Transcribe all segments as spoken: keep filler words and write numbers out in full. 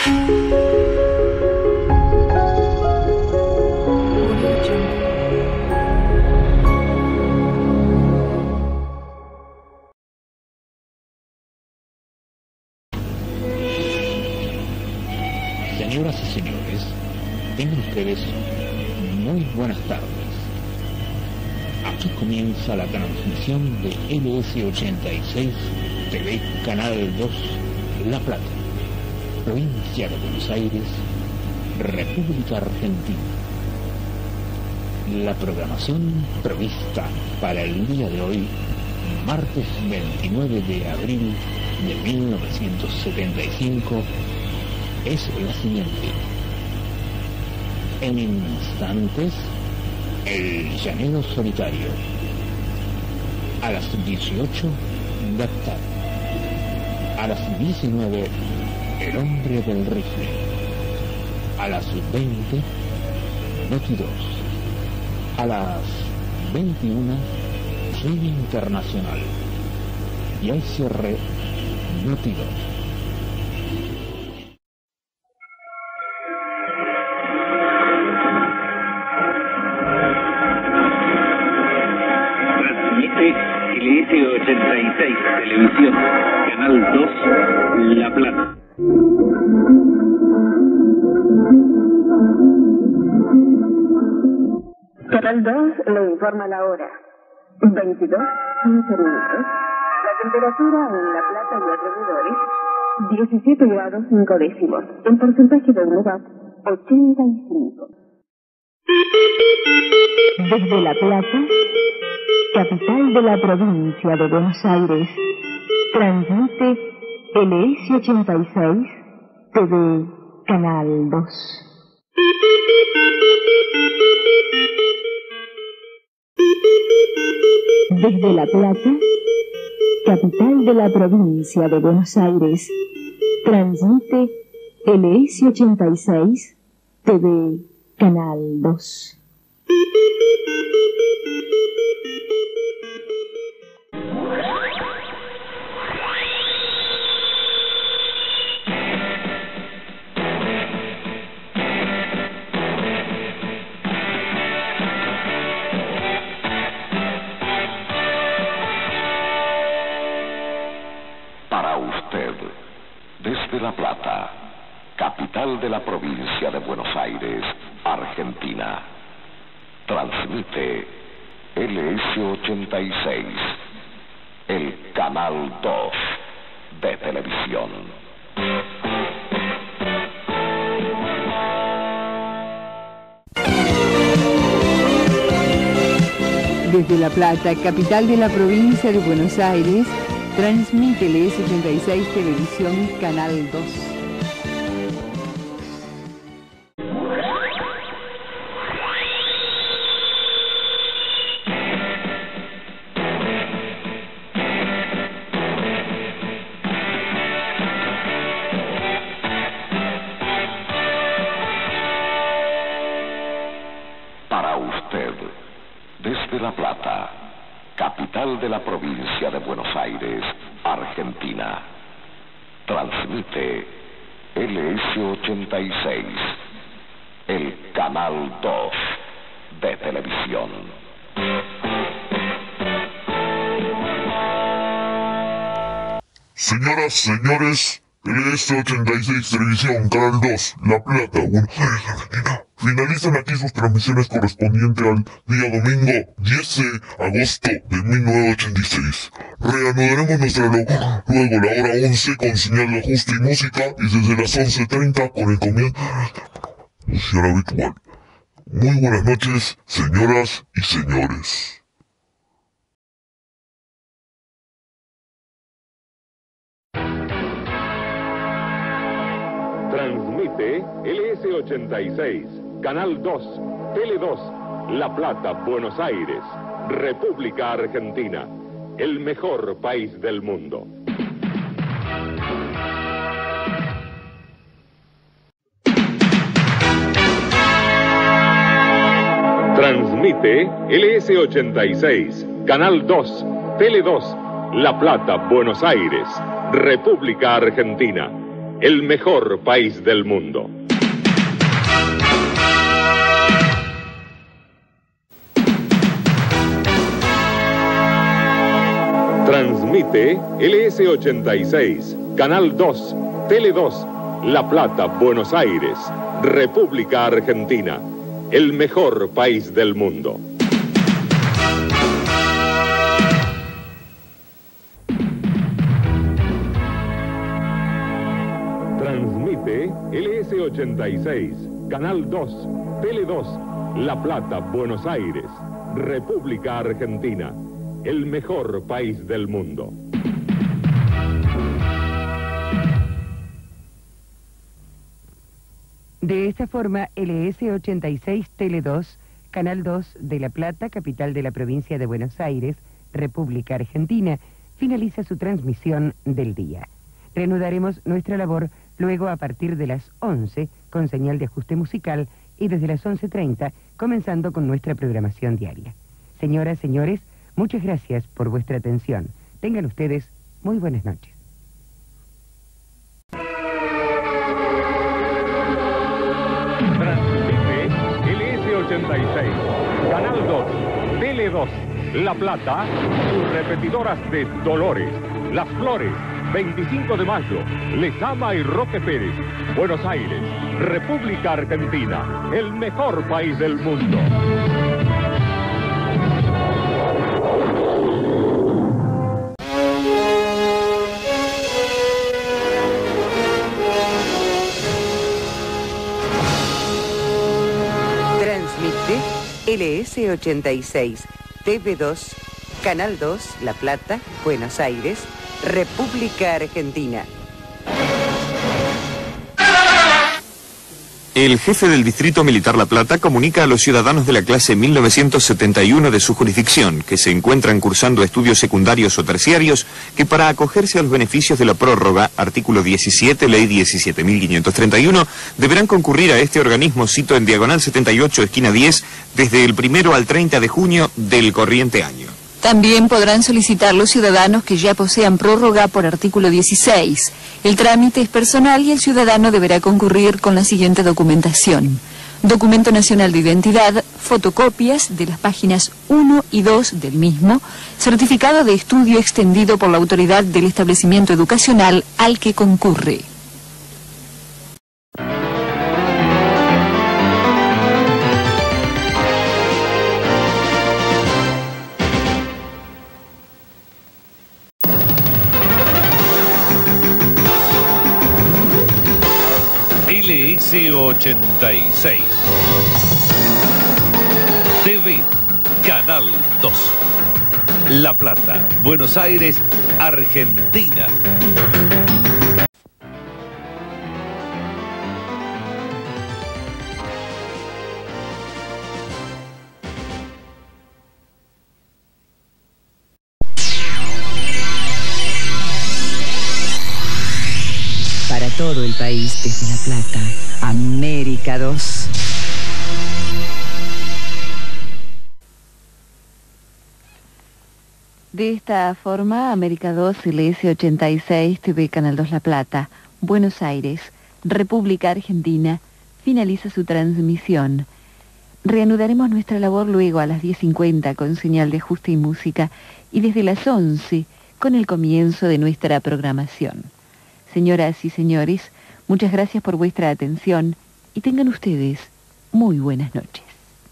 Señoras y señores, tengan ustedes muy buenas tardes. Aquí comienza la transmisión de L S ochenta y seis T V Canal dos La Plata, provincia de Buenos Aires, República Argentina. La programación prevista para el día de hoy, martes veintinueve de abril de mil novecientos setenta y cinco, es la siguiente. En instantes, El Llanero Solitario. A las dieciocho, Dactar. A las diecinueve, El Hombre del Rifle. A las veinte, Noti dos. A las veintiuna, Cine Internacional. Y al cierre, Noti dos. L S ochenta y seis Televisión, Canal dos, La Plata. Canal dos le informa la hora. veintidós, quince minutos. La temperatura en La Plata y alrededores, diecisiete grados cinco décimos. El porcentaje de humedad, ochenta y cinco. Desde La Plata, capital de la provincia de Buenos Aires, transmite L S ochenta y seis T V Canal dos. Desde La Plata, capital de la provincia de Buenos Aires, transmite L S ochenta y seis T V Canal dos. Para usted, desde La Plata, capital de la provincia de Buenos Aires, Argentina, transmite L S ochenta y seis, el Canal dos de televisión. Desde La Plata, capital de la provincia de Buenos Aires, transmite L S ochenta y seis Televisión Canal dos. Para usted, desde La Plata, capital de la provincia de Buenos Aires, Argentina, transmite L S ochenta y seis, el Canal dos de televisión. Señoras, señores, L S ochenta y seis Televisión, Canal dos, La Plata, Buenos Aires, Argentina. Finalizan aquí sus transmisiones correspondientes al día domingo diez de agosto de mil novecientos ochenta y seis. Reanudaremos nuestra locura luego la hora once con señal de ajuste y música y desde las once treinta con el comienzo de nuestra habitual. Muy buenas noches, señoras y señores. Transmite L S ochenta y seis, Canal dos, Tele dos, La Plata, Buenos Aires, República Argentina, el mejor país del mundo. Transmite L S ochenta y seis, Canal dos, Tele dos, La Plata, Buenos Aires, República Argentina, el mejor país del mundo. Transmite L S ochenta y seis, Canal dos, Tele dos, La Plata, Buenos Aires, República Argentina, el mejor país del mundo. Transmite L S ochenta y seis, Canal dos, Tele dos, La Plata, Buenos Aires, República Argentina, el mejor país del mundo. De esta forma, L S ochenta y seis Tele dos, Canal dos de La Plata, capital de la provincia de Buenos Aires, República Argentina, finaliza su transmisión del día. Reanudaremos nuestra labor luego a partir de las once, con señal de ajuste musical, y desde las once treinta, comenzando con nuestra programación diaria. Señoras, señores, muchas gracias por vuestra atención. Tengan ustedes muy buenas noches. Transmite L S ochenta y seis, Canal dos, Tele dos, La Plata, sus repetidoras de Dolores, Las Flores, veinticinco de mayo, Lezama y Roque Pérez, Buenos Aires, República Argentina, el mejor país del mundo. L S ochenta y seis, T V dos, Canal dos, La Plata, Buenos Aires, República Argentina. El jefe del Distrito Militar La Plata comunica a los ciudadanos de la clase mil novecientos setenta y uno de su jurisdicción, que se encuentran cursando estudios secundarios o terciarios, que para acogerse a los beneficios de la prórroga, artículo diecisiete, ley diecisiete mil quinientos treinta y uno, deberán concurrir a este organismo, cito en diagonal setenta y ocho, esquina diez, desde el primero al treinta de junio del corriente año. También podrán solicitar los ciudadanos que ya posean prórroga por artículo dieciséis. El trámite es personal y el ciudadano deberá concurrir con la siguiente documentación: Documento Nacional de Identidad, fotocopias de las páginas uno y dos del mismo, certificado de estudio extendido por la autoridad del establecimiento educacional al que concurre. L S ochenta y seis. T V, Canal dos. La Plata, Buenos Aires, Argentina. Para todo el país desde La Plata, América dos. De esta forma, América dos, L S ochenta y seis, T V Canal dos La Plata, Buenos Aires, República Argentina, finaliza su transmisión. Reanudaremos nuestra labor luego a las diez cincuenta con señal de ajuste y música, y desde las once con el comienzo de nuestra programación. Señoras y señores, muchas gracias por vuestra atención y tengan ustedes muy buenas noches.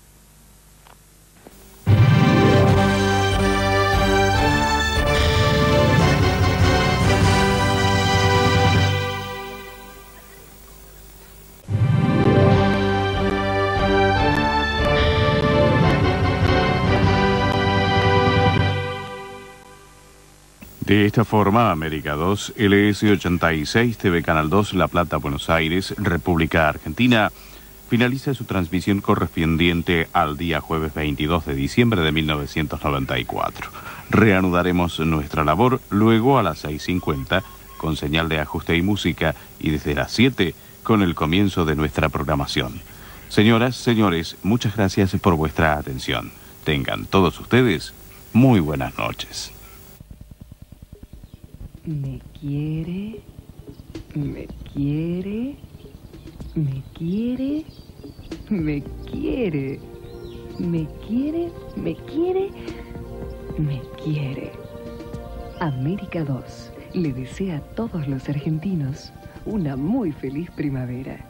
De esta forma, América dos, L S ochenta y seis, T V Canal dos, La Plata, Buenos Aires, República Argentina, finaliza su transmisión correspondiente al día jueves veintidós de diciembre de mil novecientos noventa y cuatro. Reanudaremos nuestra labor luego a las seis cincuenta con señal de ajuste y música y desde las siete con el comienzo de nuestra programación. Señoras, señores, muchas gracias por vuestra atención. Tengan todos ustedes muy buenas noches. ¿Me quiere? Me quiere, me quiere, me quiere, me quiere, me quiere, me quiere. América dos le desea a todos los argentinos una muy feliz primavera.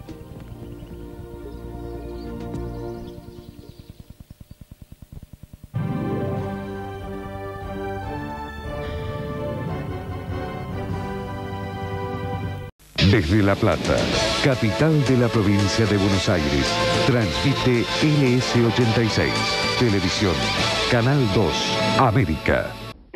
Desde La Plata, capital de la provincia de Buenos Aires, transmite L S ochenta y seis, Televisión, Canal dos, América.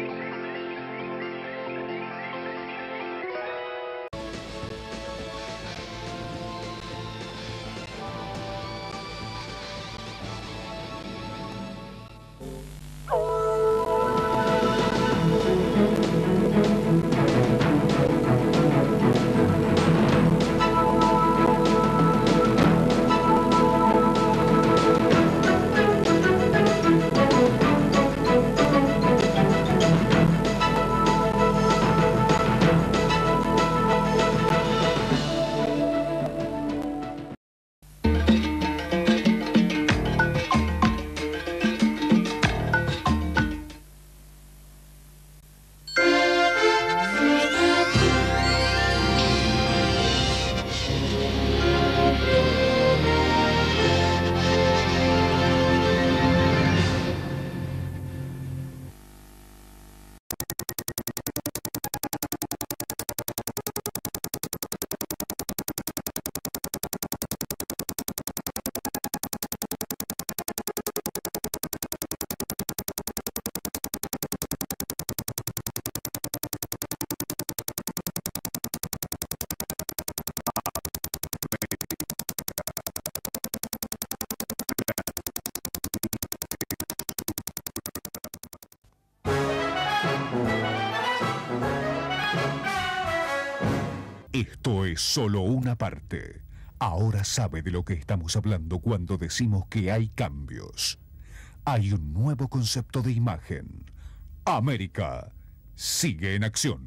Esto es solo una parte. Ahora sabe de lo que estamos hablando cuando decimos que hay cambios. Hay un nuevo concepto de imagen. América sigue en acción.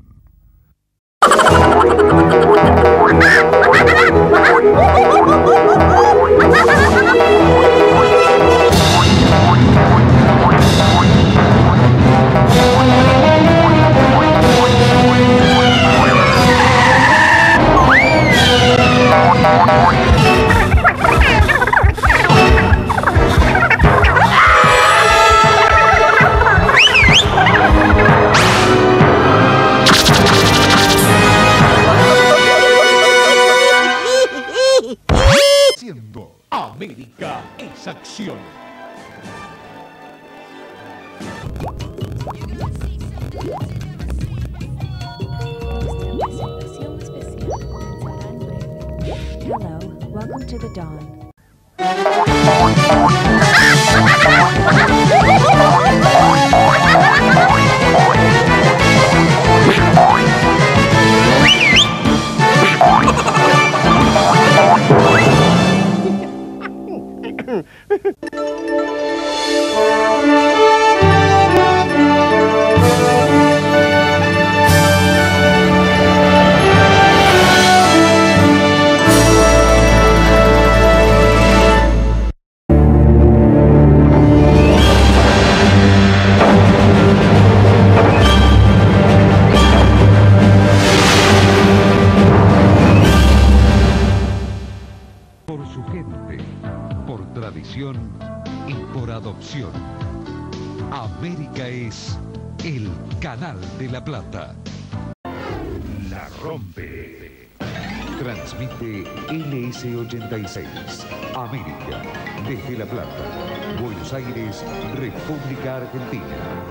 América es acción. Hello, welcome to the dawn. Por su gente, por tradición y por adopción. América es el Canal de la Plata. La rompe. Transmite L S ochenta y seis. América, desde La Plata, Buenos Aires, República Argentina.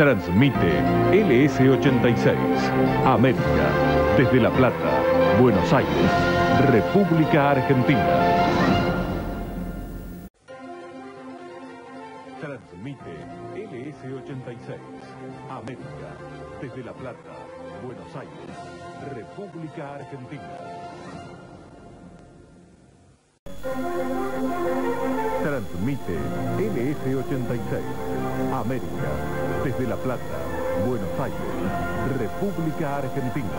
Transmite L S ochenta y seis, América, desde La Plata, Buenos Aires, República Argentina. Transmite L S ochenta y seis, América, desde La Plata, Buenos Aires, República Argentina. Transmite L S ochenta y seis, América, desde La Plata, Buenos Aires, República Argentina.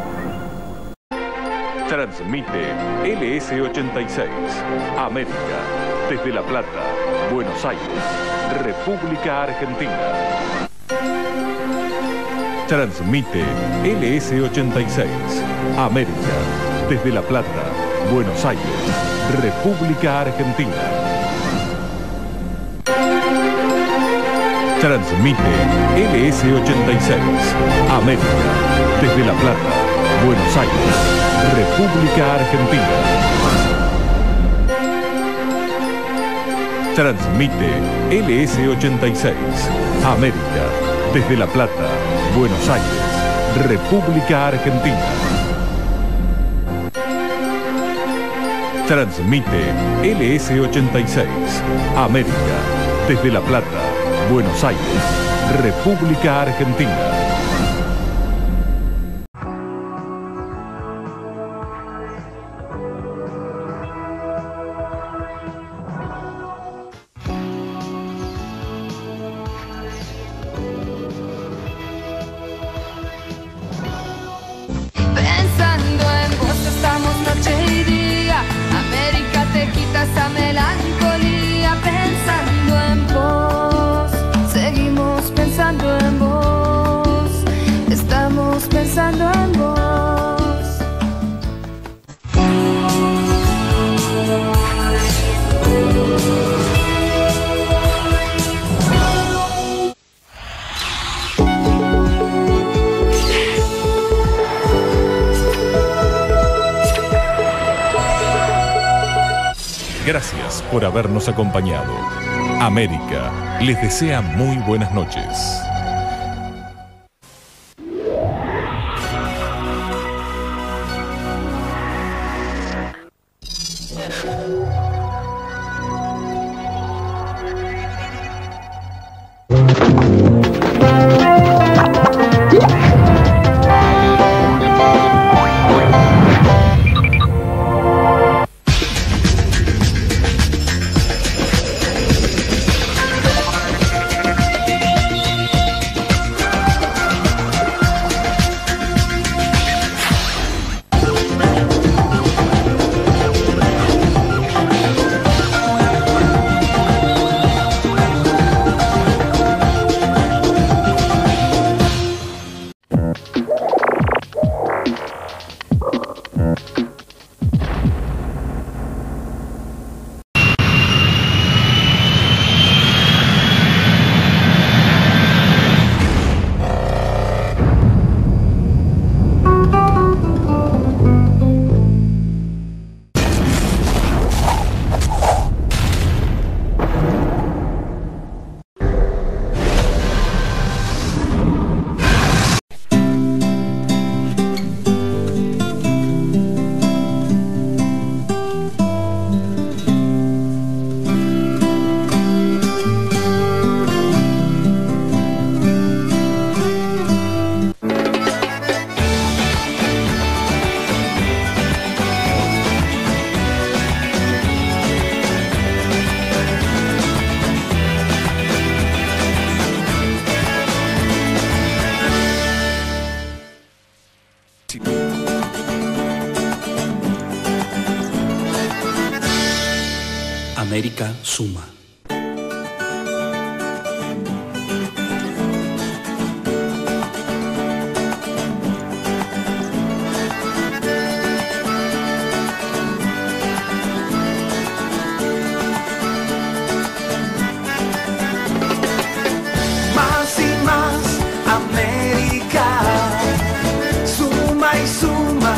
Transmite L S ochenta y seis, América, desde La Plata, Buenos Aires, República Argentina. Transmite L S ochenta y seis, América, desde La Plata, Buenos Aires, República Argentina. Transmite L S ochenta y seis, América, desde La Plata, Buenos Aires, República Argentina. Transmite L S ochenta y seis, América, desde La Plata, Buenos Aires, República Argentina. Transmite L S ochenta y seis, América, desde La Plata, Buenos Aires, República Argentina. Pensando en vos estamos noche y día, América te quita esa melancolía. Pensando en vos, seguimos pensando en vos, estamos pensando en vos. Gracias por habernos acompañado. América les desea muy buenas noches. América suma. Más y más América, suma y suma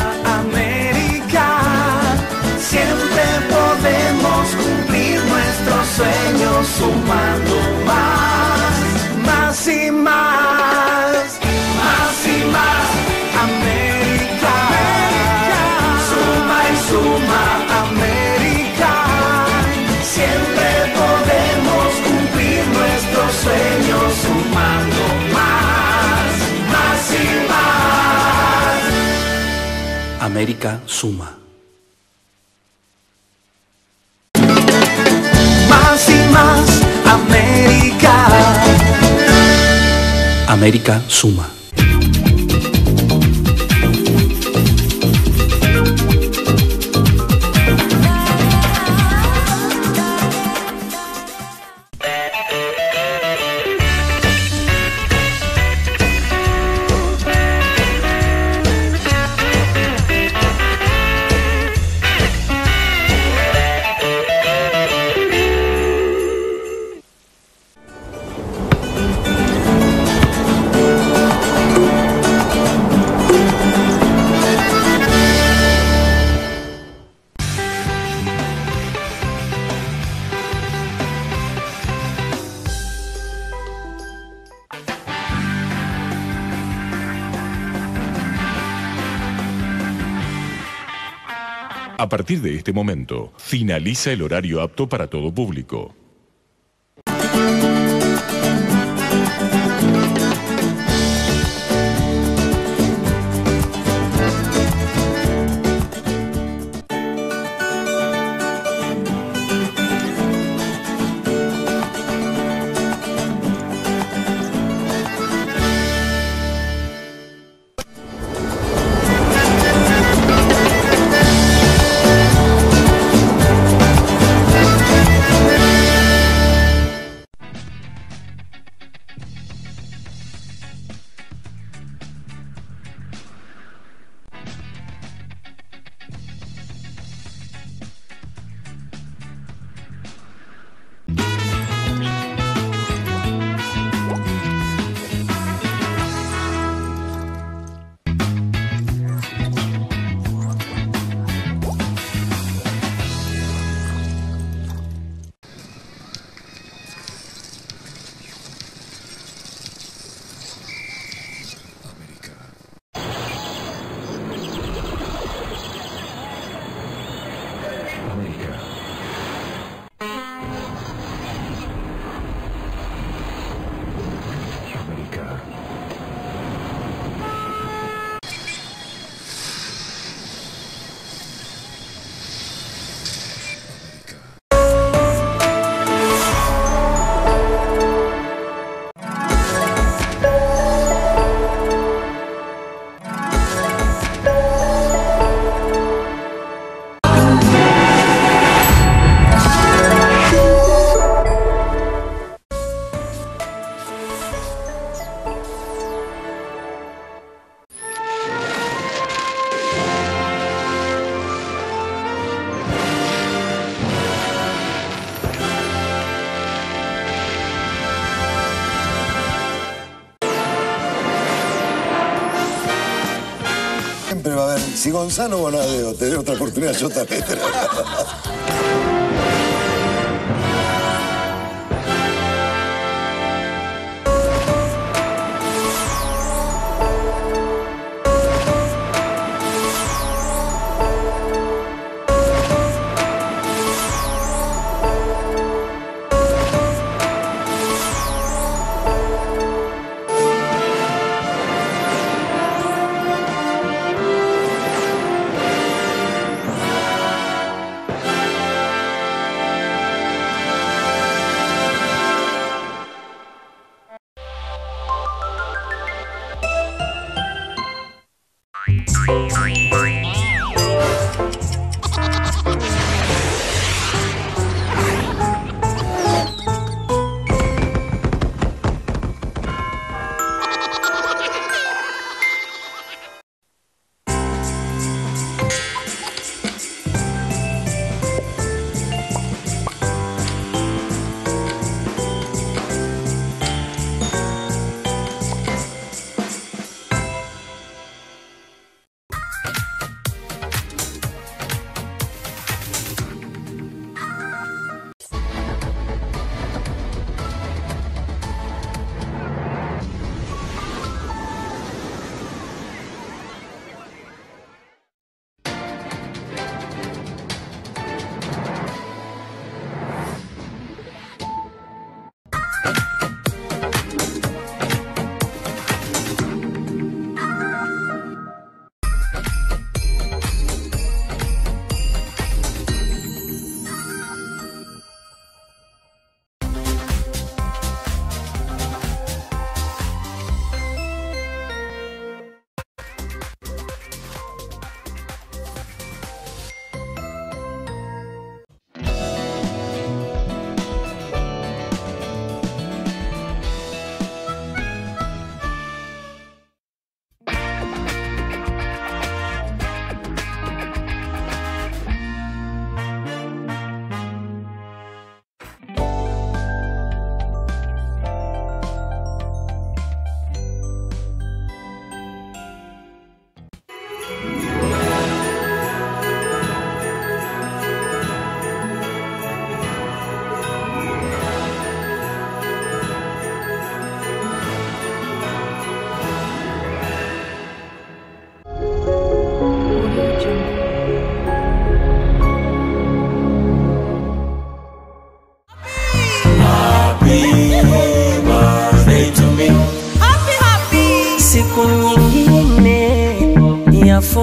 América, siempre podemos cumplir nuestros sueños. América suma. Más y más América. América suma. A partir de este momento, finaliza el horario apto para todo público. Siempre va a haber, si Gonzalo Bonadeo te dé otra oportunidad, yo también te la voy a dar.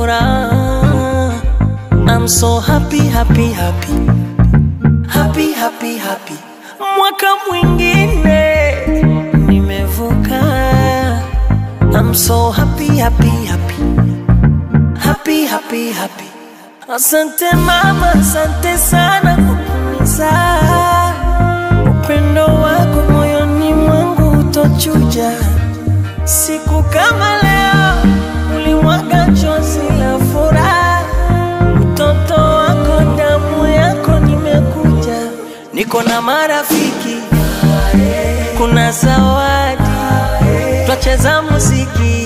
furaha. I'm so happy, happy, happy, happy, happy, happy. Mwaka mwingine nimevuka. I'm so happy, happy, happy, happy, happy, happy. Asante mama, asante sana kuniza. Upendo wako moyoni mwangu utochuja. Siku kama leo ulimwaga chozi la furaha. Mtoto wako damu yako nimekuja. Niko na marafiki, kuna zawadi, twacheza muziki.